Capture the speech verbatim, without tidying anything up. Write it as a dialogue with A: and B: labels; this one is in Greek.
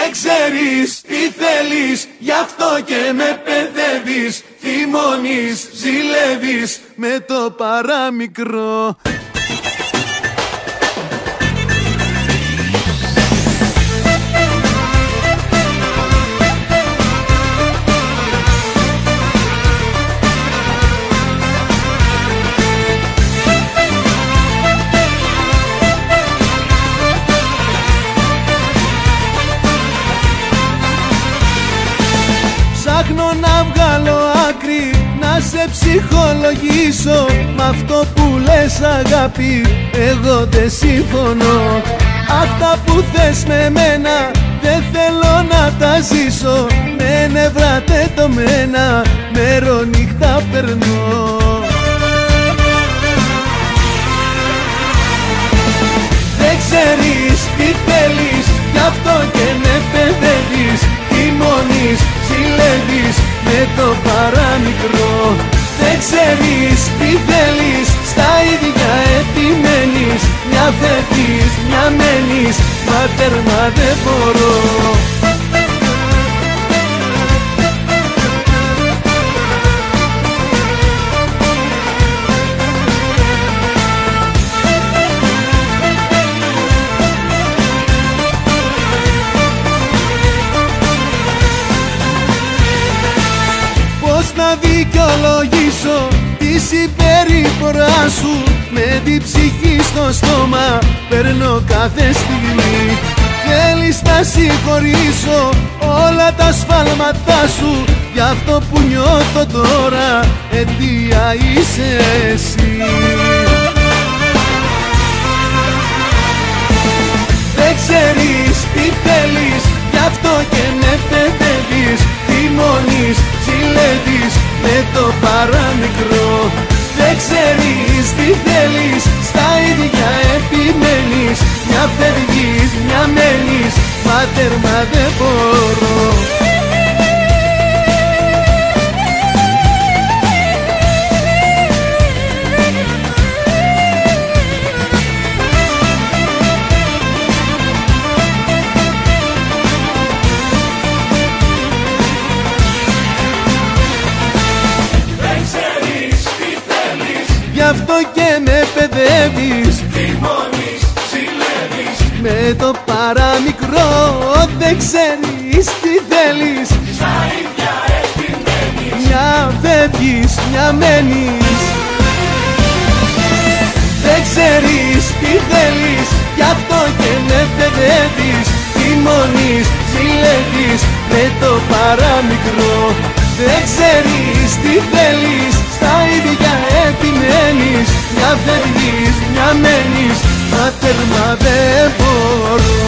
A: Δεν ξέρεις τι θέλεις, γι' αυτό και με παιδεύεις. Θυμώνεις, ζηλεύεις με το παραμικρό. Ψάχνω να βγάλω άκρη, να σε ψυχολογήσω. Μ' αυτό που λες αγάπη, εγώ δεν συμφωνώ. Αυτά που θες με μένα, δεν θέλω να τα ζήσω. Με νεύρα τετωμένα, μερονύχτα περνώ. Δεν ξέρεις τι θέλεις, γι' αυτό και με παιδεύεις. Θυμώνεις, ζηλεύεις με το παραμικρό. Δεν ξέρεις τι θέλεις, στα ίδια επιμένεις. Μια φεύγεις, μια μένεις, μα τέρμα δεν μπορώ. Να δικαιολογήσω τη συμπεριφορά σου. Με την ψυχή στο στόμα παίρνω κάθε στιγμή. Θέλεις να συγχωρήσω όλα τα σφάλματά σου. Γι' αυτό που νιώθω τώρα αιτία είσαι εσύ. Δεν ξέρεις τι θέλεις, γι' αυτό και με παιδεύεις. Θυμώνεις, ζηλεύεις με το παραμικρό. Δεν ξέρεις τι θέλεις, στα ίδια επιμένεις. Μια φεύγεις, μια μένεις, μα τέρμα δεν μπορώ. Γι' αυτό και με παιδεύεις.
B: Θυμώνεις, ζηλεύεις
A: με το παραμικρό. Δεν ξέρεις τι θέλεις,
B: στα ίδια επιμένεις.
A: μια φεύγεις, μια μένεις. Δεν ξέρεις τι θέλεις, γι' αυτό και με παιδεύεις. Θυμώνεις, ζηλεύεις με το παραμικρό. Δεν ξέρεις τι θέλεις, στα ίδια επιμένεις. Μια φεύγεις, μια μένεις, μα τέρμα δεν μπορώ.